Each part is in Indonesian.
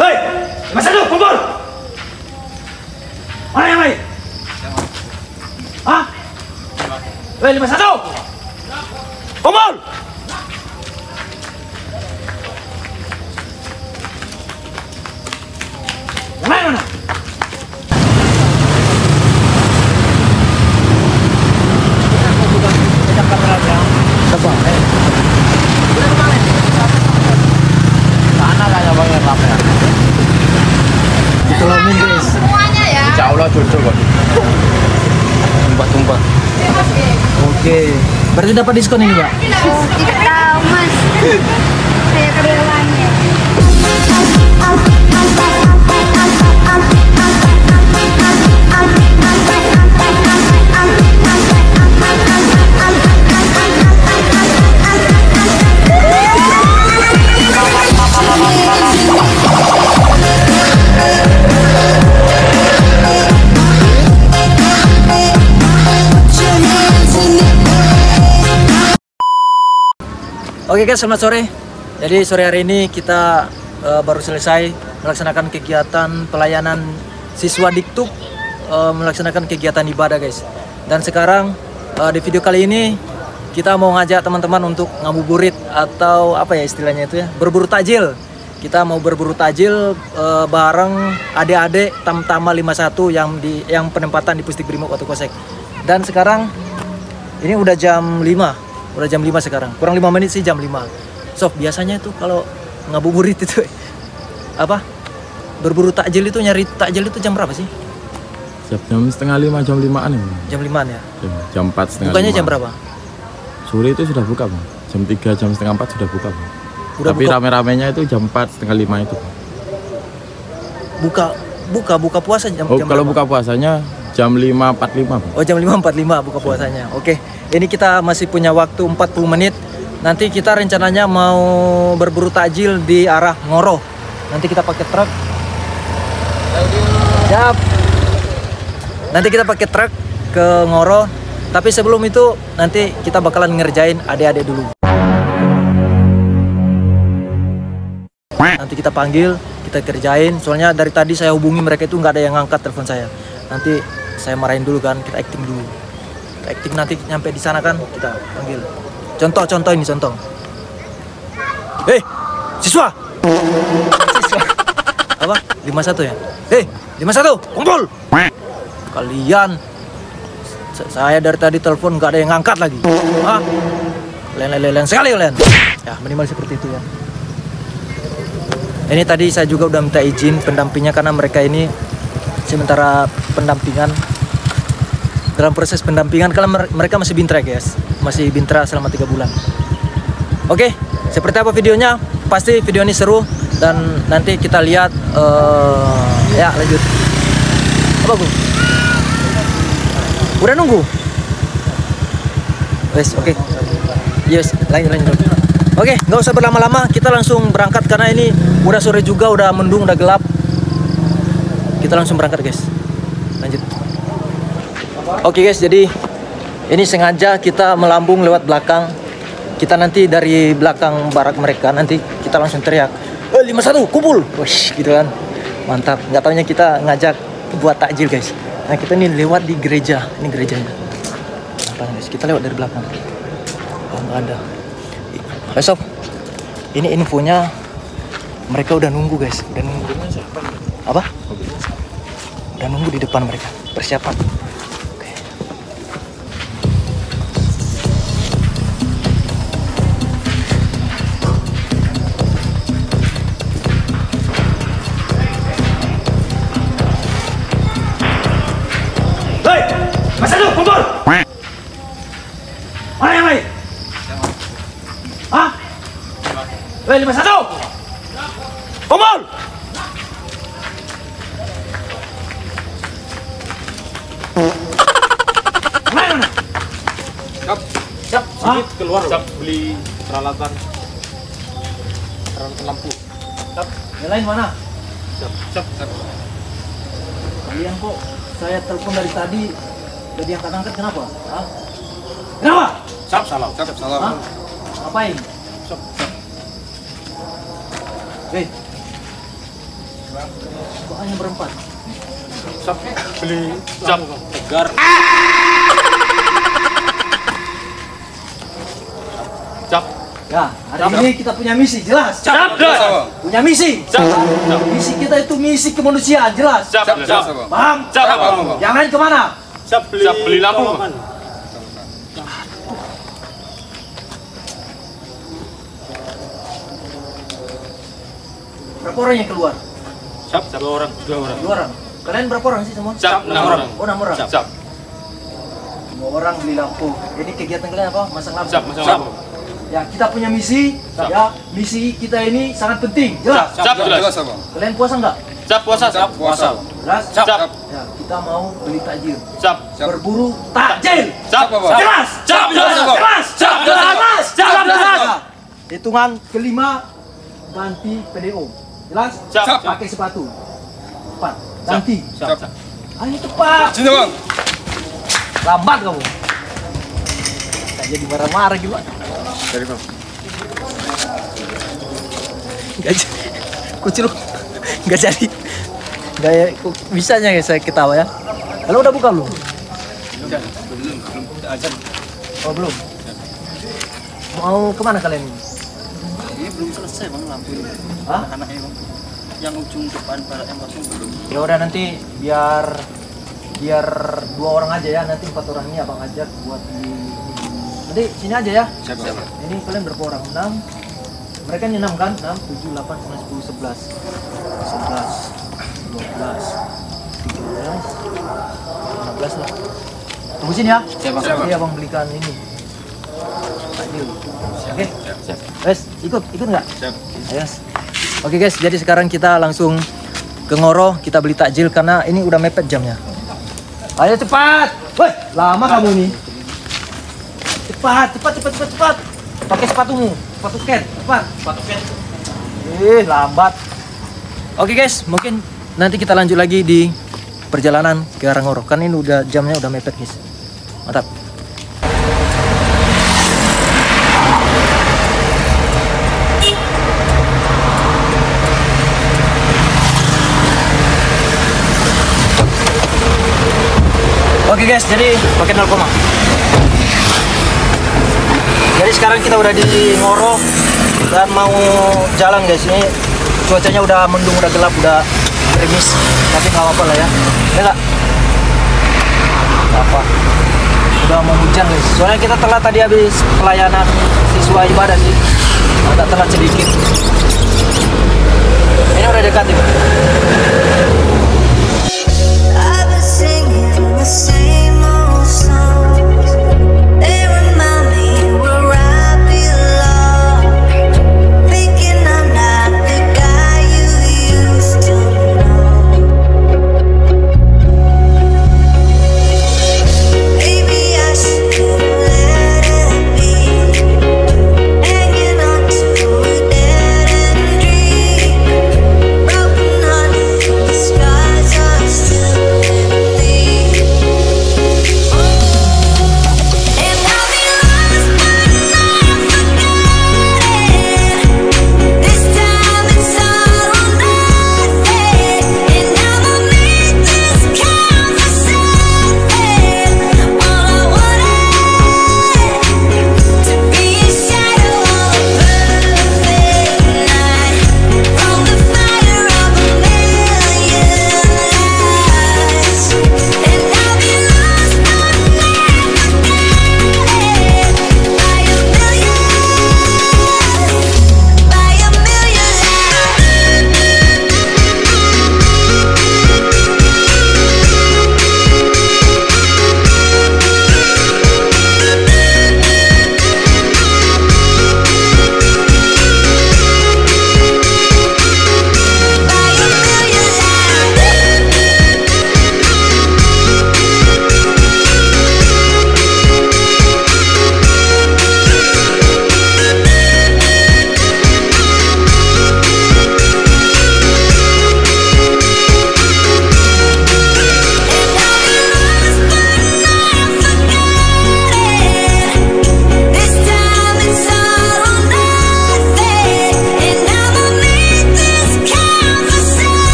Hei, 51 kumpul. Mana yang lain? Hah? Hei, 51 kumpul. Yang lain mana? Tolongin guys. Semuanya ya. Insya Allah cocok kok. Tumpah-tumpah. Oke. Berarti dapat diskon ini, Mbak? Tidak tahu mas. Saya keduanya. Oke guys, selamat sore. Jadi sore hari ini kita baru selesai melaksanakan kegiatan pelayanan siswa Diktuk, melaksanakan kegiatan ibadah guys. Dan sekarang di video kali ini kita mau ngajak teman-teman untuk ngabuburit atau apa ya istilahnya itu ya, berburu takjil. Kita mau berburu takjil bareng adik-adik Tamtama 51 yang penempatan di Pusdik Brimob Watu Kosek. Dan sekarang ini udah jam 5. Udah jam 5 sekarang, kurang 5 menit sih jam 5. Sof, biasanya itu kalau ngabuburit itu apa? Berburu takjil itu, nyari takjil itu jam berapa sih? Jam setengah 5, jam 5-an ya. Jam 5-an ya? Jam 4 setengah 5. Bukanya jam berapa? Sore itu sudah buka, Bang. Jam 3, jam setengah 4 sudah buka, Bang. Tapi buka. rame-ramenya itu jam 4 setengah 5 itu. Buka puasa jam kalau berapa? Buka puasanya jam 5.45, Bang. Oh, jam 5.45 buka puasanya. Oke. Ini kita masih punya waktu 40 menit. Nanti kita rencananya mau berburu takjil di arah Ngoro. Nanti kita pakai truk. Siap. Nanti kita pakai truk ke Ngoro. Tapi sebelum itu nanti kita bakalan ngerjain adik-adik dulu. Nanti kita panggil, kita kerjain. Soalnya dari tadi saya hubungi mereka itu nggak ada yang ngangkat telepon saya. Nanti saya marahin dulu kan, kita acting dulu. Acting nanti nyampe di sana kan kita panggil. Contoh ini contoh. Hei, siswa. Siswa. Apa? 51 ya? Hei, 51, kumpul. Kalian saya dari tadi telepon nggak ada yang ngangkat lagi. Hah? Lelen sekali kalian. Ya, minimal seperti itu ya. Ini tadi saya juga udah minta izin pendampingnya karena mereka ini sementara pendampingan, dalam proses pendampingan karena mereka masih bintra guys, masih bintra selama 3 bulan. Oke, seperti apa videonya? Pasti video ini seru dan nanti kita lihat. Ya lanjut. Apa Gung? Udah nunggu? Wes, oke. Yes, lanjut. Oke, nggak usah berlama-lama, kita langsung berangkat karena ini udah sore juga, udah mendung, udah gelap. Kita langsung berangkat guys. Lanjut. Oke guys, jadi ini sengaja kita melambung lewat belakang. Kita nanti dari belakang barak mereka nanti kita langsung teriak, 51 kumpul. Wih, gitu kan. Mantap. Nggak taunya kita ngajak buat takjil guys. Nah, kita ini lewat di gereja. Ini gerejanya. Mantap guys. Kita lewat dari belakang. Oh, nggak ada. Besok. Ini infonya mereka udah nunggu guys. Udah nunggu. Apa? Udah nunggu di depan mereka. Persiapan. Mas Adu, kumpul! Mana yang lain? Hah? Hei, 51! Kumpul! Mana? Siap, sedikit keluar. Siap, beli peralatan lampu. Siap. Yang lain mana? Siap. Kalian kok saya telepon dari tadi udah diangkat-angkat kenapa? Hah? Kenapa? Siap, salam. Hah? Ngapain? Siap. Hei, Kok hanya berempat? Siap. Beli jam tegar. Siap. Ya, hari ini kita punya misi, jelas. Siap, jelas. Punya misi. Misi kita itu misi kemanusiaan, jelas. Siap. Paham? Siap. Yang lain kemana? Siap beli lampu. Berapa orang yang keluar? Siap. 2 orang. 2 orang. 2 orang. Kalian berapa orang sih semua? Siap. 6 orang. Oh, 6 orang. Siap. 2 orang beli lampu. Jadi kegiatan kalian apa? Masang lampu. Siap. Masang lampu. Ya, kita punya misi. Siap. Ya, misi kita ini sangat penting. Jelas. Siap. Jelas. Kalian puasa enggak? Siap puasa. Siap puasa. Jelas. Siap. Ya, kita mau beli takjil. Siap. Berburu takjil. Siap. Jelas. Siap. Jelas. Siap. Jelas. Siap. Jelas. Hitungan kelima ganti PDO. Jelas? Siap. Pakai sepatu. 4. Ganti. Siap. Ayo cepat. Sini bang. Lambat kamu. Tak jadi marah-marah gimana? Dari bang. Gak jadi. Kucil. Gak jadi. Gaya bisanya ya saya ketawa ya. Kalau udah buka belum? Belum azan. Oh belum. Mau kemana kalian ini? Ini belum selesai bang lampu ini. Hah? Anak-anaknya bang. Yang ujung depan barat yang kosong belum. Ya udah nanti biar 2 orang aja ya, nanti 4 orang ini abang ajak buat di ini. Nanti sini aja ya. Siap. Ini kalian berapa orang? 6. Mereka ini 6 kan? 6, 7, 8, 9, 10, 11. 11, 12, 13, 16 lah. Tunggu sini ya. Siap, Bang. Nanti abang belikan ini. Takjil. Oke? Siap. Wes, ikut nggak? Siap. Yes. Oke guys, jadi sekarang kita langsung ke Ngoro, kita beli takjil karena ini udah mepet jamnya. Ayo cepat. Woi, lama kamu nih. Cepat. Pakai sepatumu, sepatu cat, cepat. Sepatu cat. Lambat. Oke guys, mungkin nanti kita lanjut lagi di perjalanan ke arah Ngoro. Kan ini udah jamnya udah mepet guys. Mantap. Oke guys, jadi pakai 0, jadi sekarang kita udah di Ngoro dan mau jalan guys. Ini cuacanya udah mendung, udah gelap, udah gerimis, tapi nggak apa-apa lah ya. Ya nggak? Apa? Udah mau hujan guys. Soalnya kita telat tadi habis pelayanan siswa ibadah sih. Agak telat sedikit. Ini udah dekat nih. I've been singing the same old songs. They remind me where I belong. Thinking I'm not the guy you used to know. Maybe I should let it be. Hanging on to a dead end dream. Broken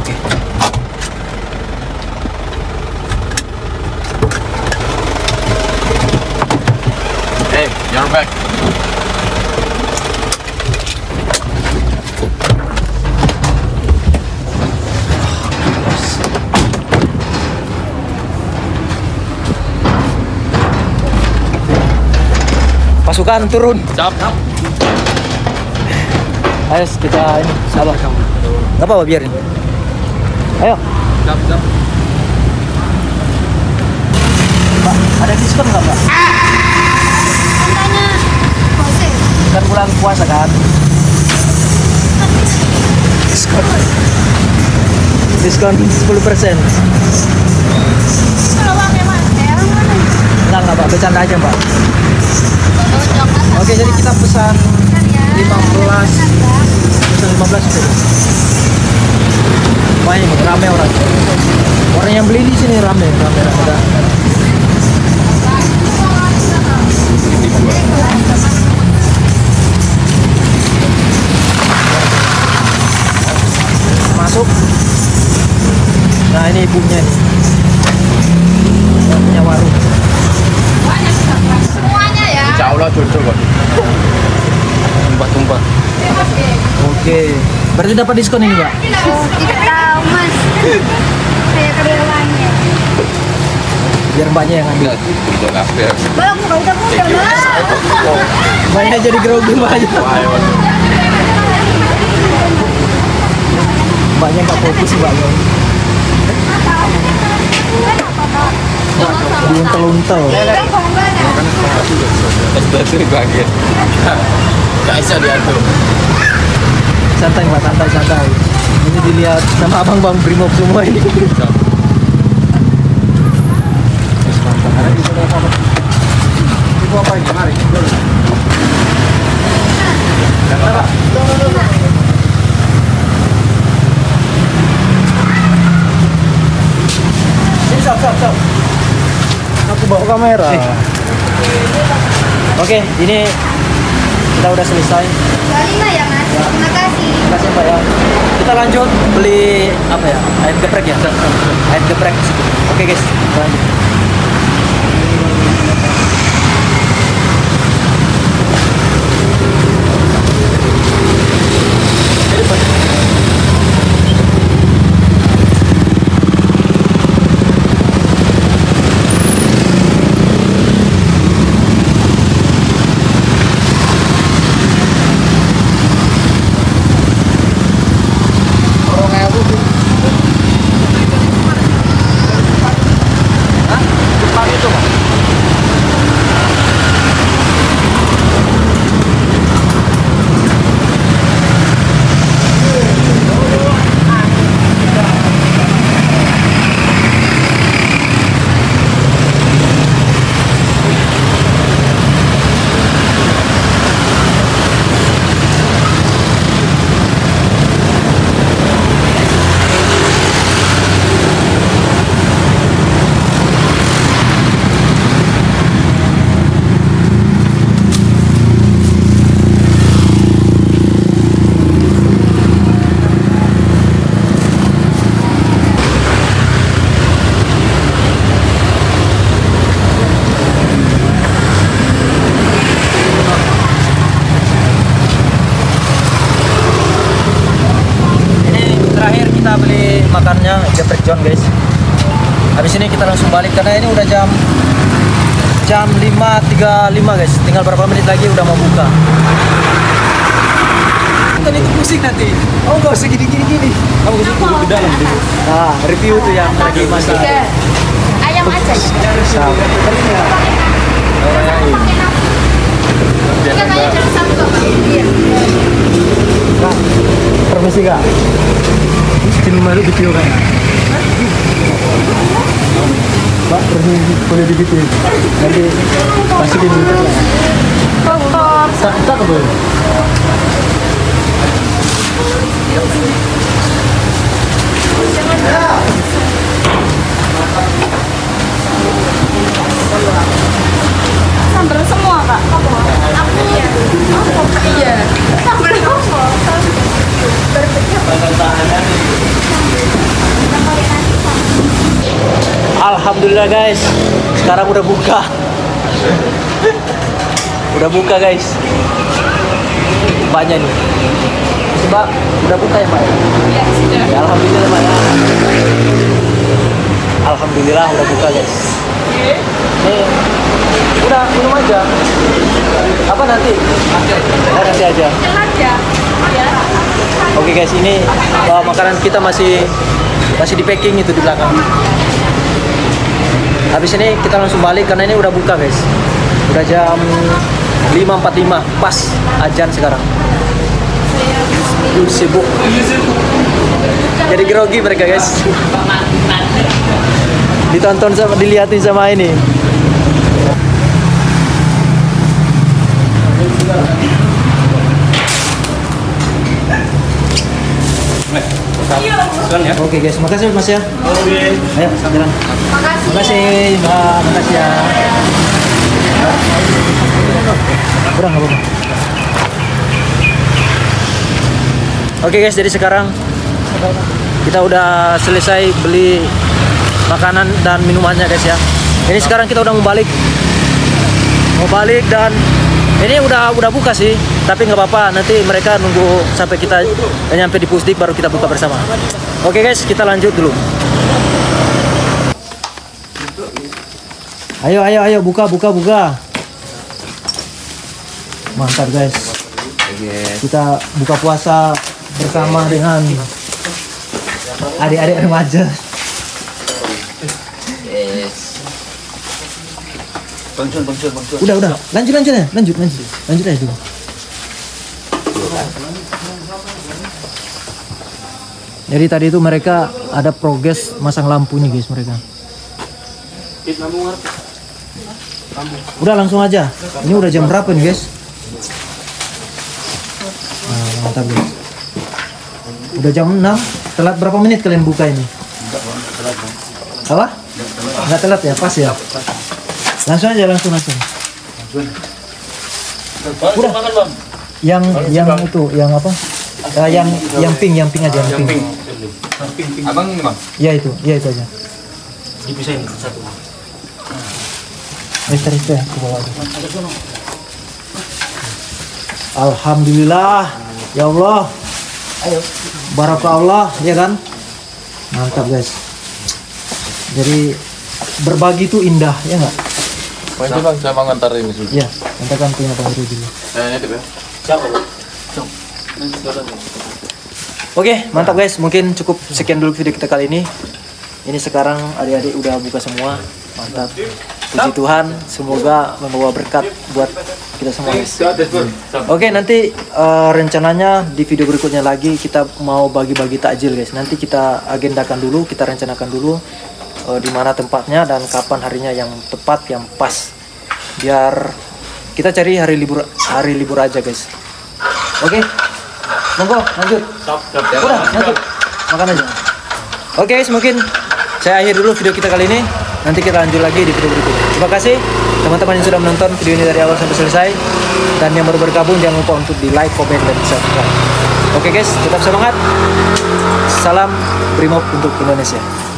Oke. Hey, you're back. Pasukan turun. Siap. Ayo kita ini sabar kamu. Gak apa-apa biarin. Ayo. Siap. Mbak, ada diskon nggak Mbak? Tanya Jose. Kan bulan puasa kan? Diskon. Diskon 10%. Kalau pakai mas, yang mana? Enggak Mbak, bercanda aja Mbak. Oke, jadi kita pesan 15 itu. Lumayan rame orang. Orang yang beli di sini rame. Masuk. Nah ini ibunya nih. Punya warung. Semuanya ya. Insya Allah cocok kok. Tumpah. Oke. Berarti dapat diskon ini Mbak? Oh, tidak tahu mas. Saya karyawannya. Biar mbaknya yang ambil. Untuk kafe. Bang, udah muda mas. Mbaknya jadi grogi mbaknya. Mbaknya nggak fokus mbaknya. Diuntel-untel. SBT bagian. Gak bisa diatur. Santai mbak, santai. Ini dilihat sama abang-abang Brimob semua ini. Ibu apa ini? Mari. Ini stop. Aku bawa kamera. Oke, ini kita udah selesai. 25 ya mas. Terima kasih. Terima kasih Mbak ya. Kita lanjut beli apa ya? Ayam geprek ya? Ayam geprek. Oke guys, kita lanjut. makannya geprek John guys. Habis ini kita langsung balik karena ini udah jam 5.35 guys. Tinggal berapa menit lagi udah mau buka. Kan itu pusing nanti. Oh enggak usah gini. Kamu ke dalam dulu. Nah, review tuh yang lagi masak. Ayam aja ya. Sama. Orang lain. Katanya jam 1 Iya. Kak, permisi kak. Sini malu video kan? Pak, permisi boleh dibikin. Nanti masukin dulu lah. Tak boleh. Sambal semua kak. Aku iya. Iya. Sambal apa? Berpecah. Alhamdulillah guys, sekarang udah buka. Udah buka guys. Mbaknya nih. Mbak, udah buka ya Mbak? Iya, sudah. Ya, alhamdulillah Mbak ya. Alhamdulillah udah buka guys. Nih, udah minum aja. Apa nanti? Oh, nanti aja. Oke guys, ini makanan kita masih di packing itu di belakang. Habis ini kita langsung balik karena ini udah buka guys. Udah jam 5.45 pas ajan sekarang. Sibuk. Jadi grogi mereka guys. Ditonton sama dilihatin sama ini. Oke guys, makasih Mas ya. Ayo, jalan. Makasih Mbak, makasih ya. Kurang apa-apa. Oke guys, jadi sekarang kita udah selesai beli makanan dan minumannya guys ya. Ini sekarang kita udah mau balik dan ini udah buka sih, tapi nggak apa-apa. Nanti mereka nunggu sampai kita nyampe di Pusdik baru kita buka bersama. Oke guys, kita lanjut dulu. Ayo buka. Mantap guys. Kita buka puasa bersama dengan adik-adik remaja. Bangsun. Udah. Lanjut aja dulu. Jadi tadi itu mereka ada progres masang lampunya guys mereka. Udah langsung aja. Ini udah jam berapa nih guys? Nah, mantap guys. Udah jam 6. Telat berapa menit kalian buka ini? Apa? Nggak telat ya? Pas ya? Langsung aja. Udah. Yang itu, yang apa? Yang pink aja. Yang pink. Abang ini bang? Ya itu aja. Dipisahin satu. Istri ke bawah. Alhamdulillah, ya Allah. Ayo. Barakallah, ya kan? Mantap guys. Jadi berbagi itu indah, ya nggak? Bang, saya mau ngantar ini dulu. Iya, antarkan punya Bang Heru dulu. Nitip ya. Siapa? Oke, mantap guys. Mungkin cukup sekian dulu video kita kali ini. Ini sekarang adik-adik udah buka semua. Mantap. Puji Tuhan, semoga membawa berkat buat kita semua guys. Oke, nanti rencananya di video berikutnya lagi kita mau bagi-bagi takjil guys. Nanti kita agendakan dulu, kita rencanakan dulu di mana tempatnya dan kapan harinya yang tepat, yang pas. Biar kita cari hari libur aja guys. Oke. Monggo lanjut. Udah, lanjut. Makan aja. Oke guys, mungkin saya akhir dulu video kita kali ini. Nanti kita lanjut lagi di video berikutnya. Terima kasih teman-teman yang sudah menonton video ini dari awal sampai selesai. Dan yang baru bergabung jangan lupa untuk di like, komen, dan subscribe. Oke guys, tetap semangat. Salam Brimob untuk Indonesia.